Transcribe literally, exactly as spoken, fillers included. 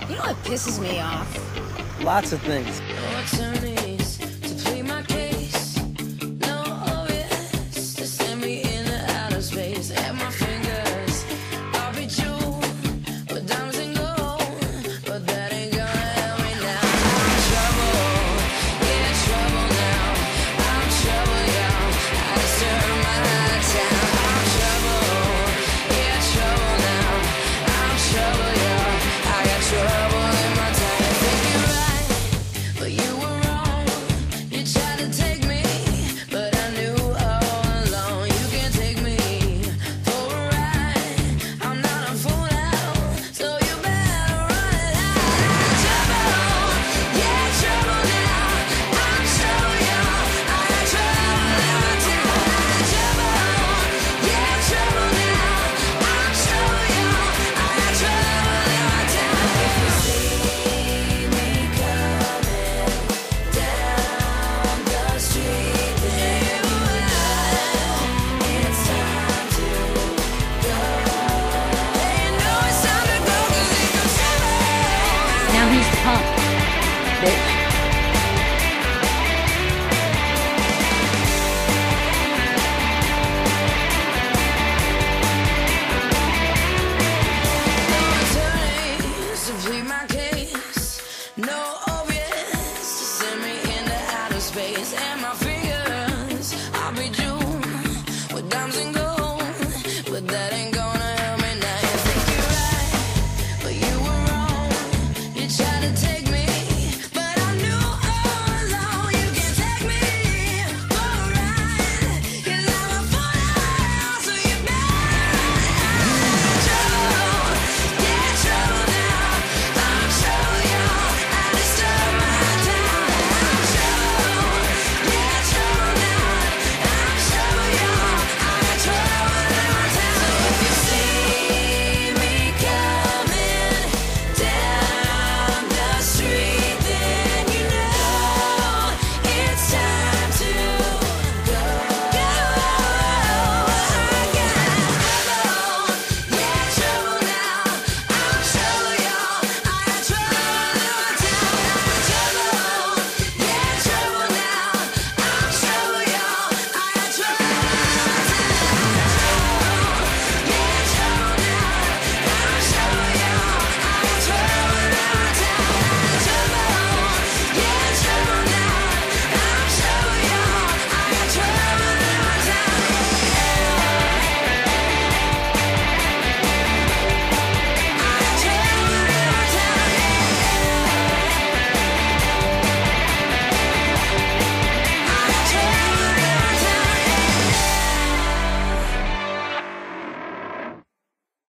You know what pisses me off? Lots of things. No attorneys to plead my case. No O S to send me into outer space. At my fingers, I'll be jeweled with diamonds and gold, but that ain't gonna help me now. I'm trouble, yeah, trouble now. I'm trouble, y'all. I disturb my town. I'm trouble, yeah, trouble now. I'm trouble, y'all. I got trouble in my town. You think you're right, but you were wrong. You tried to take me, but I knew all along you can't take me for a ride. I'm not a fool now, so you better run it out. Trouble, yeah, trouble now. I'm trouble, y'all. I got trouble in my town. Trouble, yeah, trouble now. I'm trouble, y'all. I got trouble in my town. If you see me coming down the street, then you know it's time to go. Hey, you know it's time to go 'cause it goes trouble. Now he's pumped, bitch.